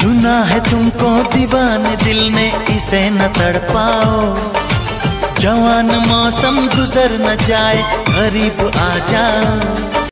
चुना है तुमको दीवाने दिल ने, इसे न तड़पाओ। जवान मौसम गुजर न जाए, करीब आ जाओ।